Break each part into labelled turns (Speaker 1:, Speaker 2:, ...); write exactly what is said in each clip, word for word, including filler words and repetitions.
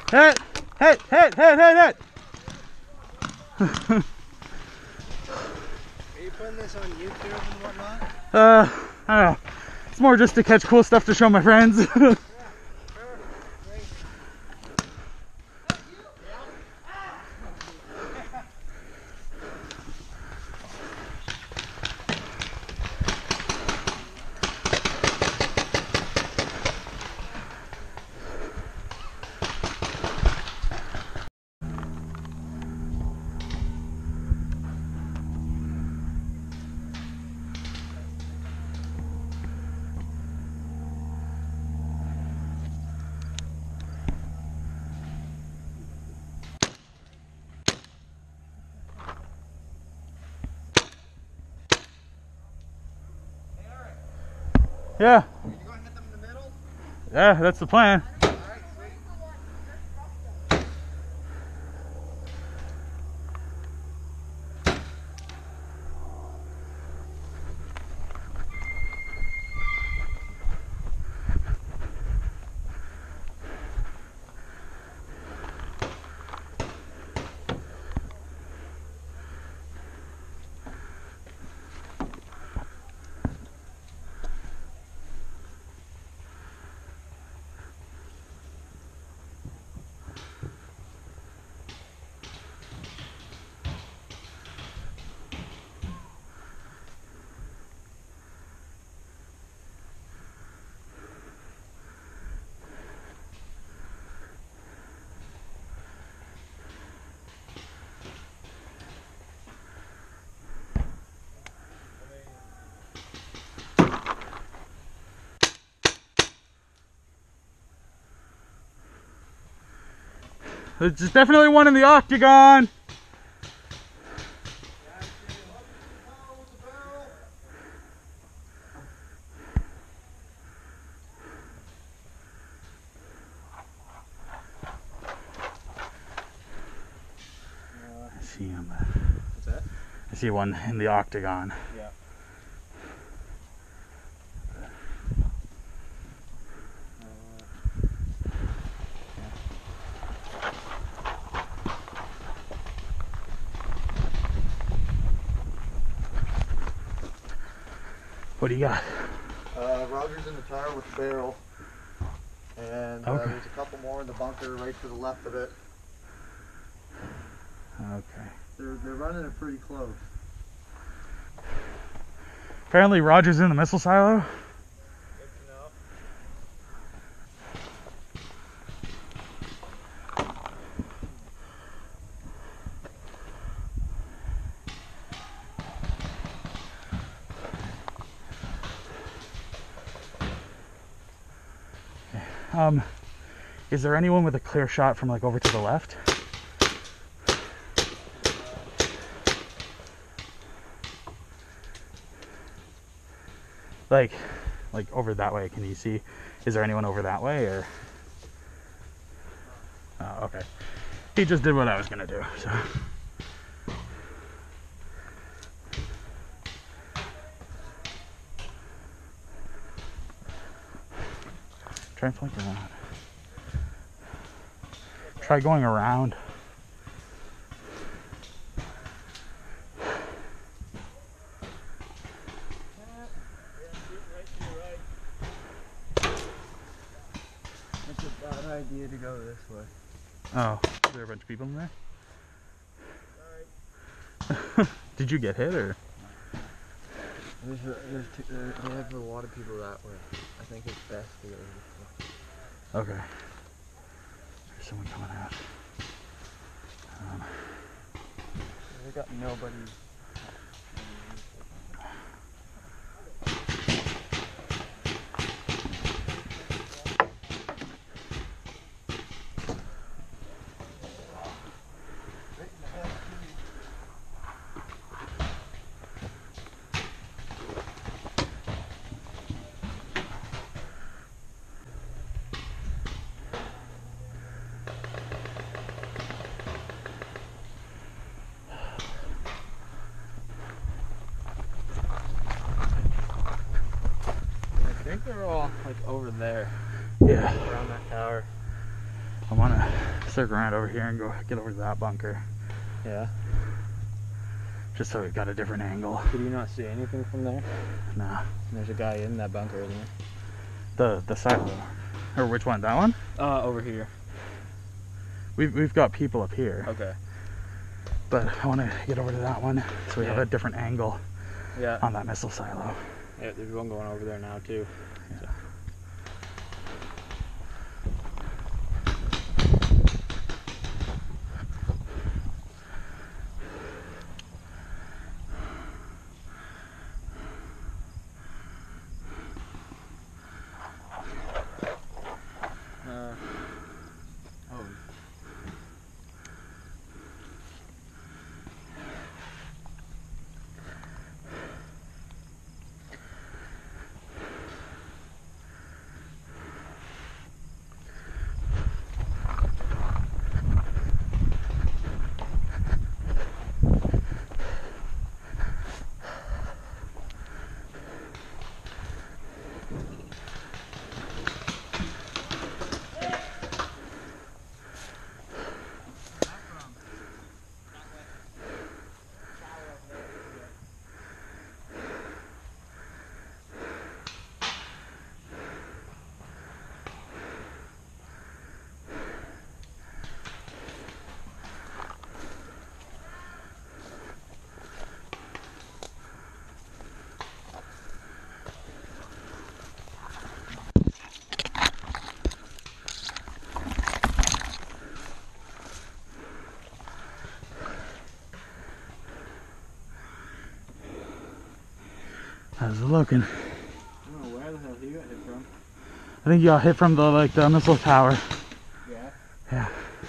Speaker 1: Hit! Hit! Hit! Hit! Hit! Hit!
Speaker 2: Are you putting this on YouTube and whatnot?
Speaker 1: Uh, I don't know. It's more just to catch cool stuff to show my friends. Yeah.
Speaker 2: You going to hit them in the middle?
Speaker 1: Yeah, that's the plan.
Speaker 2: Alright, sweet.
Speaker 1: There's definitely one in the octagon. I see him.
Speaker 2: What's that?
Speaker 1: I see one in the octagon.
Speaker 2: Yeah.
Speaker 1: What do you got?
Speaker 2: Uh, Roger's in the tower with the barrel. And uh,
Speaker 1: Okay.
Speaker 2: there's a couple more in the bunker right to the left of it.
Speaker 1: Okay.
Speaker 2: They're, they're running it pretty close.
Speaker 1: Apparently Roger's in the missile silo. Um, is there anyone with a clear shot from like over to the left? Like, like over that way, can you see? Is there anyone over that way or? Oh, okay. He just did what I was gonna do, so. Try and flank around. Try going around.
Speaker 2: It's a bad idea to go this way.
Speaker 1: Oh, is there a bunch of people in there? Sorry. Did you get hit or?
Speaker 2: There's, a, there's two, there, they have a lot of people that way. I think it's best to go this way.
Speaker 1: Okay. There's someone coming out. Um,
Speaker 2: They got nobody. I think they're all like over there.
Speaker 1: yeah.
Speaker 2: Around that tower.
Speaker 1: I wanna circle around over here and go get over to that bunker.
Speaker 2: Yeah.
Speaker 1: Just so we've got a different angle.
Speaker 2: Could you not see anything from there?
Speaker 1: Nah.
Speaker 2: There's a guy in that bunker, isn't there?
Speaker 1: The the silo. Or which one? That one?
Speaker 2: Uh, over here.
Speaker 1: We've we've got people up here.
Speaker 2: Okay.
Speaker 1: But I want to get over to that one so we
Speaker 2: Yeah.
Speaker 1: have a different angle
Speaker 2: Yeah.
Speaker 1: on that missile silo.
Speaker 2: Yeah, there's one going over there now too.
Speaker 1: Yeah.
Speaker 2: So. Uh, oh.
Speaker 1: How's it looking?
Speaker 2: I don't know where the hell he got hit from.
Speaker 1: I think you got hit from the like the missile tower.
Speaker 2: Yeah.
Speaker 1: Yeah.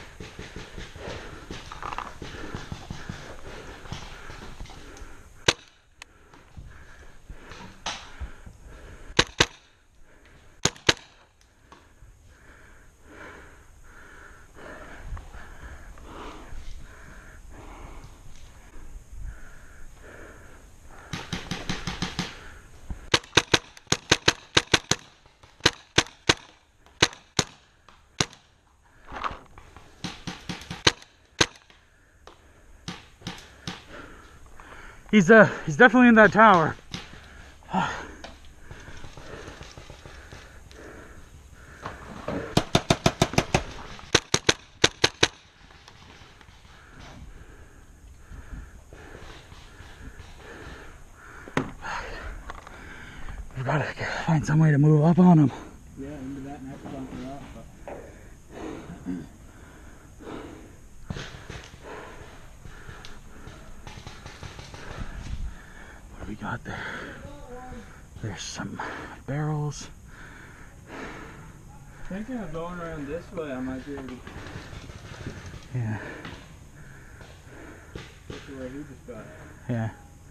Speaker 1: He's uh he's definitely in that tower. We've got to find some way to move up on him.
Speaker 2: Yeah, into that next bunker up. But...
Speaker 1: What do we got there? There's some barrels.
Speaker 2: Thinking of going around this way, I might be able to
Speaker 1: Yeah.
Speaker 2: get to where he just got.
Speaker 1: Yeah.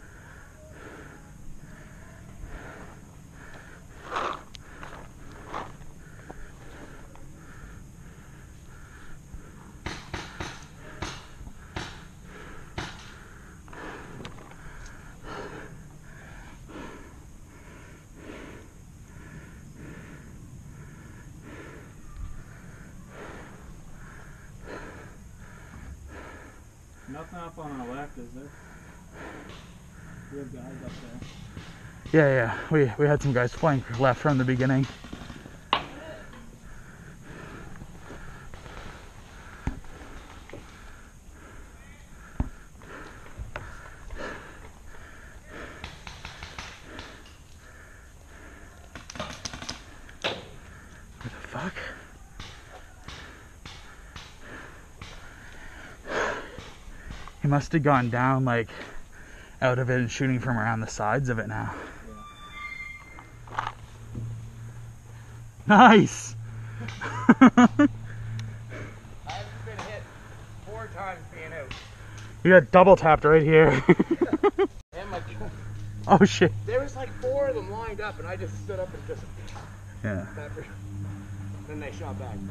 Speaker 2: Nothing up on our left, is there? We have guys up there.
Speaker 1: Yeah, yeah. We we had some guys flank left from the beginning. What the fuck? He must have gone down like out of it and shooting from around the sides of it now.
Speaker 2: Yeah.
Speaker 1: Nice!
Speaker 2: I haven't been hit four times being out.
Speaker 1: You got double tapped right here.
Speaker 2: And my
Speaker 1: Oh shit.
Speaker 2: there was like four of them lined up, and I just stood up and just
Speaker 1: Yeah.
Speaker 2: peppered. Then they shot back.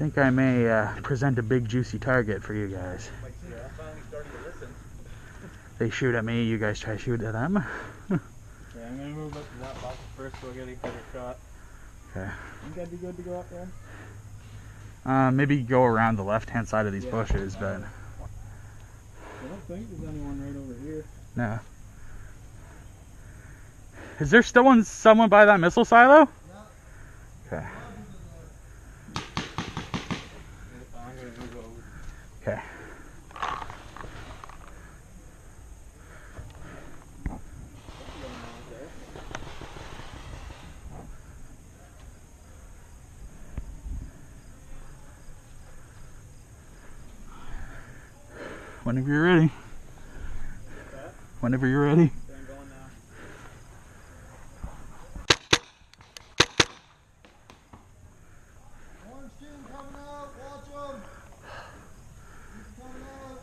Speaker 1: think I may uh, present a big juicy target for you guys.
Speaker 3: Yeah, I'm finally starting to listen.
Speaker 1: They shoot at me, you guys try to shoot at them.
Speaker 3: Yeah, I'm gonna move up to that box first so I'll get a better shot.
Speaker 1: Okay.
Speaker 3: Think I'd be good to go up there?
Speaker 1: Uh, maybe go around the left-hand side of these
Speaker 3: Yeah.
Speaker 1: bushes, but
Speaker 3: I don't think there's anyone right over here.
Speaker 1: no. Is there still one, someone by that missile silo? Okay.
Speaker 3: I'm gonna move over.
Speaker 1: Okay. Whenever you're ready. Whenever you're ready.
Speaker 3: Okay, I'm going now.
Speaker 2: Orange team coming out, watch them. He's coming out.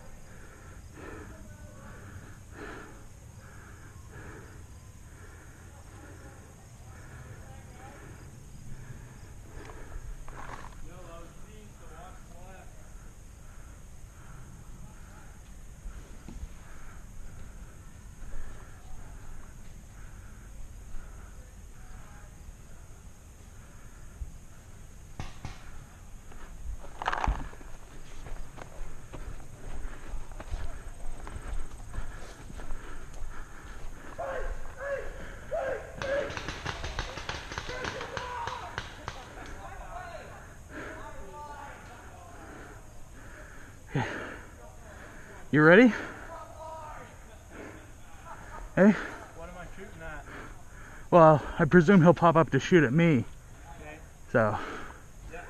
Speaker 1: You ready? Hey?
Speaker 3: What am I shooting at?
Speaker 1: Well, I presume he'll pop up to shoot at me.
Speaker 3: Okay.
Speaker 1: So.
Speaker 3: Yeah.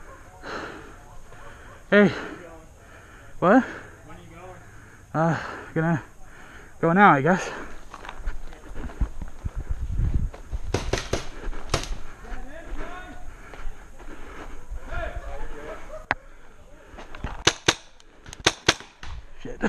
Speaker 1: Hey.
Speaker 3: Where are you going?
Speaker 1: What?
Speaker 3: When are you going?
Speaker 1: Uh, gonna go now, I guess. Shit.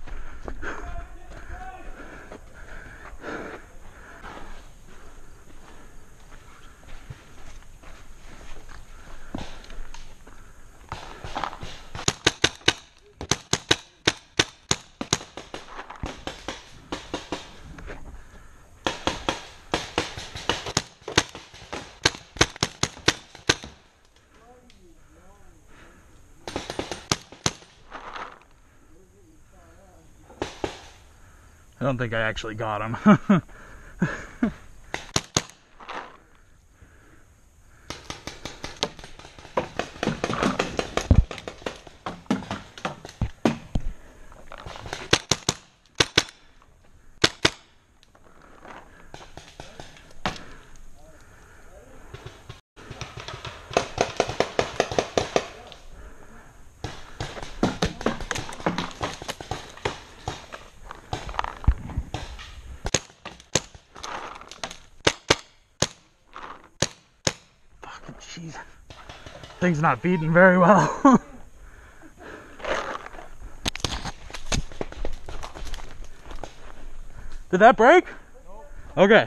Speaker 1: I don't think I actually got him. Jeez. Thing's not feeding very well. Did that break? Nope. Okay.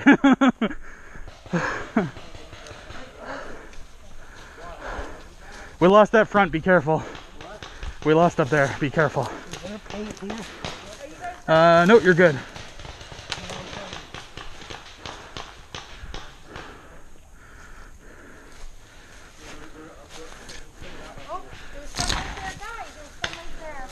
Speaker 1: We lost that front, be careful. What? We lost up there, be careful.
Speaker 2: Is there paint here?
Speaker 1: Uh, no, you're good.
Speaker 4: Oh, there's some right there, guys. There's some right there.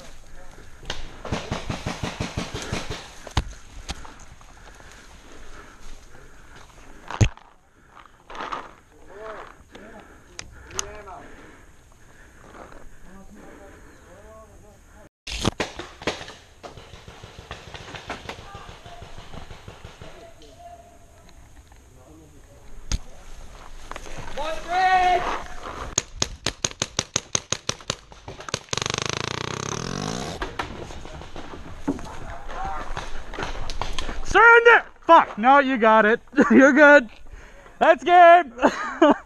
Speaker 1: Surrender! Fuck, no, you got it. You're good. That's game.